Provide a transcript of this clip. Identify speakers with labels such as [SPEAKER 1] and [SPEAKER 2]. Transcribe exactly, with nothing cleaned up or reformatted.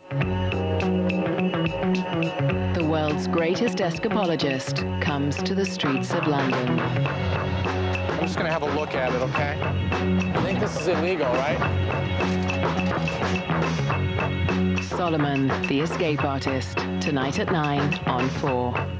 [SPEAKER 1] The world's greatest escapologist comes to the streets of London.
[SPEAKER 2] I'm just gonna have a look at it, okay? I think this is illegal, right?
[SPEAKER 1] Solomon, the escape artist, tonight at nine on four.